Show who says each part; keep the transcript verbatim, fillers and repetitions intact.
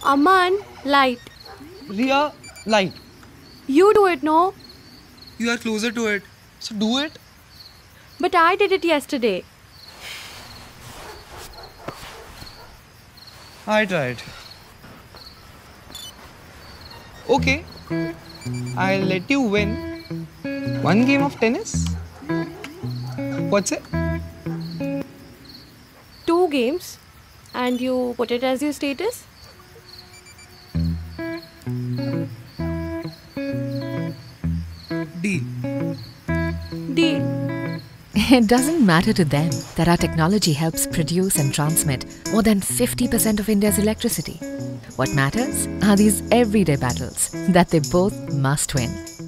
Speaker 1: Aman, light.
Speaker 2: Ria, light.
Speaker 1: You do it, no?
Speaker 2: You are closer to it. So do it.
Speaker 1: But I did it yesterday.
Speaker 2: I tried. Okay. I'll let you win one game of tennis. What's it?
Speaker 1: Two games. And you put it as your status?
Speaker 2: Deal.
Speaker 1: Deal.
Speaker 3: It doesn't matter to them that our technology helps produce and transmit more than fifty percent of India's electricity. What matters are these everyday battles that they both must win.